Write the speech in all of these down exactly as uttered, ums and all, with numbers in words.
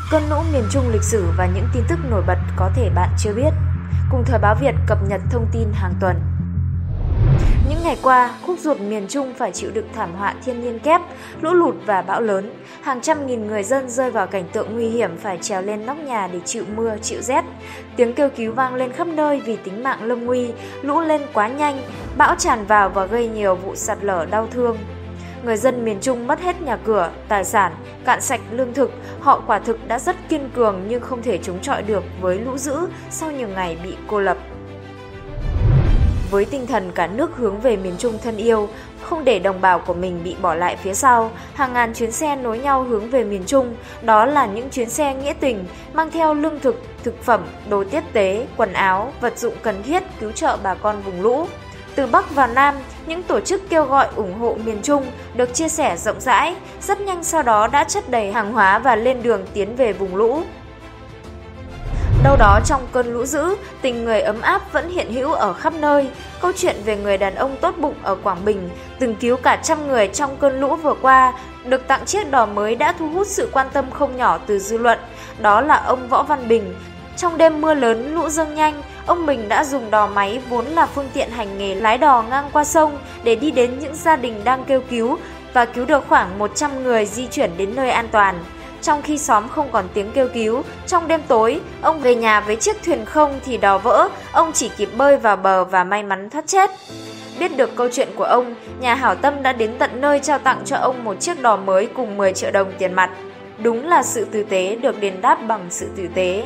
cơn lũ miền Trung lịch sử và những tin tức nổi bật có thể bạn chưa biết. Cùng Thời báo Việt cập nhật thông tin hàng tuần. Những ngày qua, khúc ruột miền Trung phải chịu đựng thảm họa thiên nhiên kép, lũ lụt và bão lớn. Hàng trăm nghìn người dân rơi vào cảnh tượng nguy hiểm phải trèo lên nóc nhà để chịu mưa, chịu rét. Tiếng kêu cứu vang lên khắp nơi vì tính mạng lâm nguy, lũ lên quá nhanh, bão tràn vào và gây nhiều vụ sạt lở đau thương. Người dân miền Trung mất hết nhà cửa, tài sản, cạn sạch lương thực, họ quả thực đã rất kiên cường nhưng không thể chống chọi được với lũ dữ sau nhiều ngày bị cô lập. Với tinh thần cả nước hướng về miền Trung thân yêu, không để đồng bào của mình bị bỏ lại phía sau, hàng ngàn chuyến xe nối nhau hướng về miền Trung, đó là những chuyến xe nghĩa tình, mang theo lương thực, thực phẩm, đồ tiếp tế, quần áo, vật dụng cần thiết cứu trợ bà con vùng lũ. Từ Bắc vào Nam, những tổ chức kêu gọi ủng hộ miền Trung được chia sẻ rộng rãi, rất nhanh sau đó đã chất đầy hàng hóa và lên đường tiến về vùng lũ. Đâu đó trong cơn lũ dữ, tình người ấm áp vẫn hiện hữu ở khắp nơi. Câu chuyện về người đàn ông tốt bụng ở Quảng Bình, từng cứu cả trăm người trong cơn lũ vừa qua, được tặng chiếc đò mới đã thu hút sự quan tâm không nhỏ từ dư luận. Đó là ông Võ Văn Bình. Trong đêm mưa lớn lũ dâng nhanh, ông Bình đã dùng đò máy vốn là phương tiện hành nghề lái đò ngang qua sông để đi đến những gia đình đang kêu cứu và cứu được khoảng một trăm người di chuyển đến nơi an toàn. Trong khi xóm không còn tiếng kêu cứu, trong đêm tối, ông về nhà với chiếc thuyền không thì đò vỡ, ông chỉ kịp bơi vào bờ và may mắn thoát chết. Biết được câu chuyện của ông, nhà hảo tâm đã đến tận nơi trao tặng cho ông một chiếc đò mới cùng mười triệu đồng tiền mặt. Đúng là sự tử tế được đền đáp bằng sự tử tế.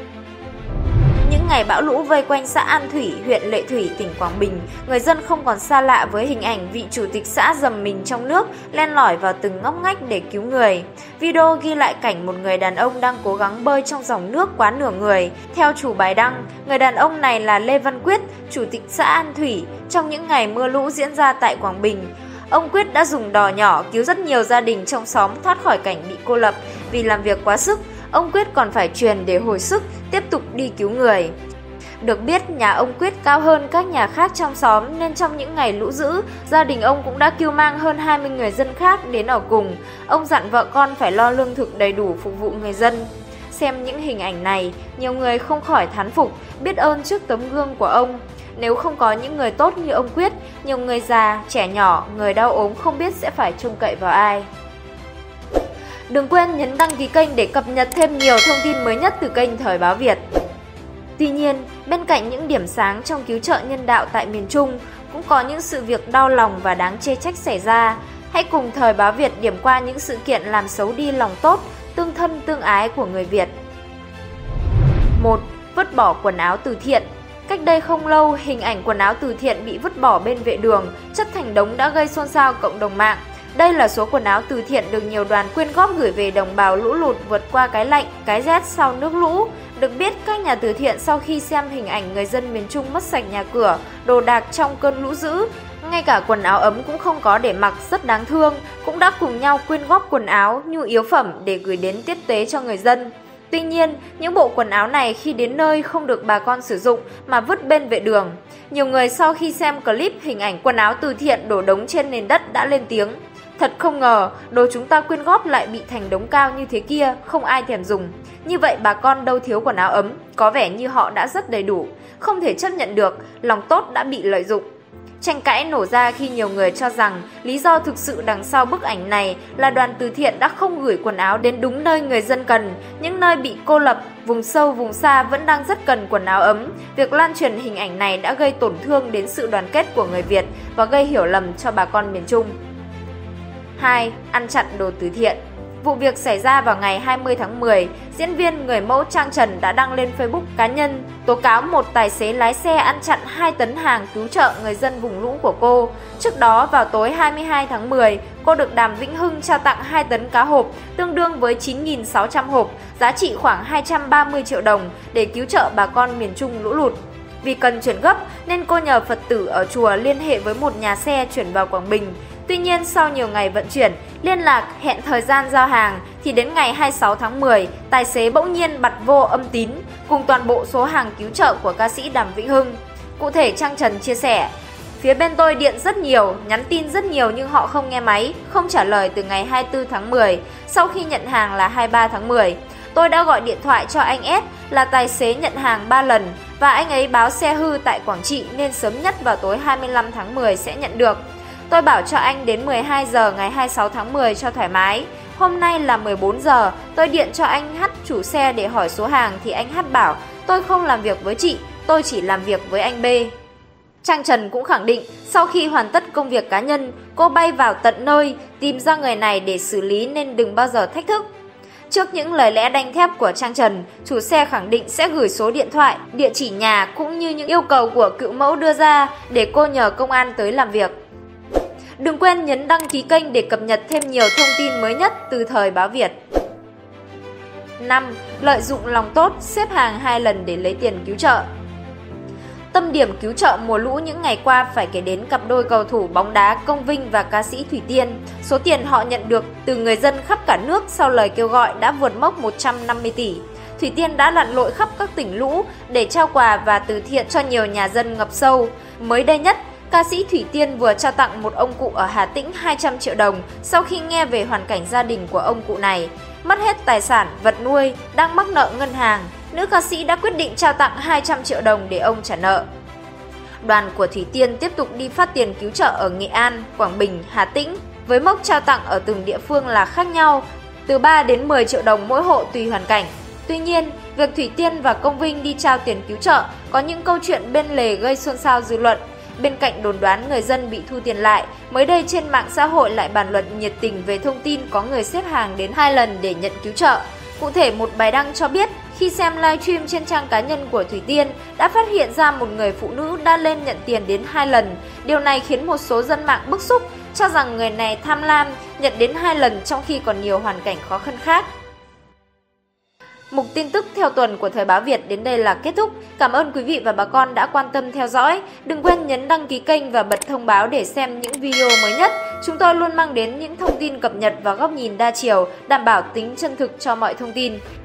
Những ngày bão lũ vây quanh xã An Thủy, huyện Lệ Thủy, tỉnh Quảng Bình, người dân không còn xa lạ với hình ảnh vị chủ tịch xã dầm mình trong nước, len lỏi vào từng ngóc ngách để cứu người. Video ghi lại cảnh một người đàn ông đang cố gắng bơi trong dòng nước quá nửa người. Theo chủ bài đăng, người đàn ông này là Lê Văn Quyết, chủ tịch xã An Thủy. Trong những ngày mưa lũ diễn ra tại Quảng Bình, ông Quyết đã dùng đò nhỏ cứu rất nhiều gia đình trong xóm thoát khỏi cảnh bị cô lập. Vì làm việc quá sức, ông Quyết còn phải truyền để hồi sức, tiếp tục đi cứu người. Được biết, nhà ông Quyết cao hơn các nhà khác trong xóm nên trong những ngày lũ dữ, gia đình ông cũng đã kêu mang hơn hai mươi người dân khác đến ở cùng. Ông dặn vợ con phải lo lương thực đầy đủ phục vụ người dân. Xem những hình ảnh này, nhiều người không khỏi thán phục, biết ơn trước tấm gương của ông. Nếu không có những người tốt như ông Quyết, nhiều người già, trẻ nhỏ, người đau ốm không biết sẽ phải trông cậy vào ai. Đừng quên nhấn đăng ký kênh để cập nhật thêm nhiều thông tin mới nhất từ kênh Thời báo Việt. Tuy nhiên, bên cạnh những điểm sáng trong cứu trợ nhân đạo tại miền Trung, cũng có những sự việc đau lòng và đáng chê trách xảy ra. Hãy cùng Thời báo Việt điểm qua những sự kiện làm xấu đi lòng tốt, tương thân tương ái của người Việt. một. Vứt bỏ quần áo từ thiện. Cách đây không lâu, hình ảnh quần áo từ thiện bị vứt bỏ bên vệ đường, chất thành đống đã gây xôn xao cộng đồng mạng. Đây là số quần áo từ thiện được nhiều đoàn quyên góp gửi về đồng bào lũ lụt vượt qua cái lạnh, cái rét sau nước lũ. Được biết, các nhà từ thiện sau khi xem hình ảnh người dân miền Trung mất sạch nhà cửa, đồ đạc trong cơn lũ dữ, ngay cả quần áo ấm cũng không có để mặc, rất đáng thương, cũng đã cùng nhau quyên góp quần áo, nhu yếu phẩm để gửi đến tiếp tế cho người dân. Tuy nhiên, những bộ quần áo này khi đến nơi không được bà con sử dụng mà vứt bên vệ đường. Nhiều người sau khi xem clip hình ảnh quần áo từ thiện đổ đống trên nền đất đã lên tiếng: thật không ngờ, đồ chúng ta quyên góp lại bị thành đống cao như thế kia, không ai thèm dùng. Như vậy bà con đâu thiếu quần áo ấm, có vẻ như họ đã rất đầy đủ. Không thể chấp nhận được, lòng tốt đã bị lợi dụng. Tranh cãi nổ ra khi nhiều người cho rằng lý do thực sự đằng sau bức ảnh này là đoàn từ thiện đã không gửi quần áo đến đúng nơi người dân cần. Những nơi bị cô lập, vùng sâu, vùng xa vẫn đang rất cần quần áo ấm. Việc lan truyền hình ảnh này đã gây tổn thương đến sự đoàn kết của người Việt và gây hiểu lầm cho bà con miền Trung. hai. Ăn chặn đồ từ thiện. Vụ việc xảy ra vào ngày hai mươi tháng mười, diễn viên người mẫu Trang Trần đã đăng lên Facebook cá nhân tố cáo một tài xế lái xe ăn chặn hai tấn hàng cứu trợ người dân vùng lũ của cô. Trước đó, vào tối hai mươi hai tháng mười, cô được Đàm Vĩnh Hưng trao tặng hai tấn cá hộp, tương đương với chín nghìn sáu trăm hộp, giá trị khoảng hai trăm ba mươi triệu đồng để cứu trợ bà con miền Trung lũ lụt. Vì cần chuyển gấp nên cô nhờ Phật tử ở chùa liên hệ với một nhà xe chuyển vào Quảng Bình. Tuy nhiên, sau nhiều ngày vận chuyển, liên lạc, hẹn thời gian giao hàng, thì đến ngày hai mươi sáu tháng mười, tài xế bỗng nhiên bật vô âm tín cùng toàn bộ số hàng cứu trợ của ca sĩ Đàm Vĩnh Hưng. Cụ thể, Trang Trần chia sẻ: phía bên tôi điện rất nhiều, nhắn tin rất nhiều nhưng họ không nghe máy, không trả lời từ ngày hai mươi tư tháng mười, sau khi nhận hàng là hai mươi ba tháng mười. Tôi đã gọi điện thoại cho anh S là tài xế nhận hàng ba lần và anh ấy báo xe hư tại Quảng Trị nên sớm nhất vào tối hai mươi lăm tháng mười sẽ nhận được. Tôi bảo cho anh đến mười hai giờ ngày hai mươi sáu tháng mười cho thoải mái. Hôm nay là mười bốn giờ, tôi điện cho anh H chủ xe để hỏi số hàng thì anh H bảo tôi không làm việc với chị, tôi chỉ làm việc với anh B. Trang Trần cũng khẳng định sau khi hoàn tất công việc cá nhân, cô bay vào tận nơi tìm ra người này để xử lý nên đừng bao giờ thách thức. Trước những lời lẽ đanh thép của Trang Trần, chủ xe khẳng định sẽ gửi số điện thoại, địa chỉ nhà cũng như những yêu cầu của cựu mẫu đưa ra để cô nhờ công an tới làm việc. Đừng quên nhấn đăng ký kênh để cập nhật thêm nhiều thông tin mới nhất từ Thời báo Việt. năm. Lợi dụng lòng tốt, xếp hàng hai lần để lấy tiền cứu trợ. Tâm điểm cứu trợ mùa lũ những ngày qua phải kể đến cặp đôi cầu thủ bóng đá Công Vinh và ca sĩ Thủy Tiên. Số tiền họ nhận được từ người dân khắp cả nước sau lời kêu gọi đã vượt mốc một trăm năm mươi tỷ. Thủy Tiên đã lặn lội khắp các tỉnh lũ để trao quà và từ thiện cho nhiều nhà dân ngập sâu. Mới đây nhất, ca sĩ Thủy Tiên vừa trao tặng một ông cụ ở Hà Tĩnh hai trăm triệu đồng sau khi nghe về hoàn cảnh gia đình của ông cụ này. Mất hết tài sản, vật nuôi, đang mắc nợ ngân hàng, nữ ca sĩ đã quyết định trao tặng hai trăm triệu đồng để ông trả nợ. Đoàn của Thủy Tiên tiếp tục đi phát tiền cứu trợ ở Nghệ An, Quảng Bình, Hà Tĩnh, với mốc trao tặng ở từng địa phương là khác nhau, từ ba đến mười triệu đồng mỗi hộ tùy hoàn cảnh. Tuy nhiên, việc Thủy Tiên và Công Vinh đi trao tiền cứu trợ có những câu chuyện bên lề gây xôn xao dư luận. Bên cạnh đồn đoán người dân bị thu tiền lại, mới đây trên mạng xã hội lại bàn luận nhiệt tình về thông tin có người xếp hàng đến hai lần để nhận cứu trợ. Cụ thể, một bài đăng cho biết khi xem livestream trên trang cá nhân của Thủy Tiên đã phát hiện ra một người phụ nữ đã lên nhận tiền đến hai lần. Điều này khiến một số dân mạng bức xúc, cho rằng người này tham lam nhận đến hai lần trong khi còn nhiều hoàn cảnh khó khăn khác. Mục tin tức theo tuần của Thời báo Việt đến đây là kết thúc. Cảm ơn quý vị và bà con đã quan tâm theo dõi. Đừng quên nhấn đăng ký kênh và bật thông báo để xem những video mới nhất. Chúng tôi luôn mang đến những thông tin cập nhật và góc nhìn đa chiều, đảm bảo tính chân thực cho mọi thông tin.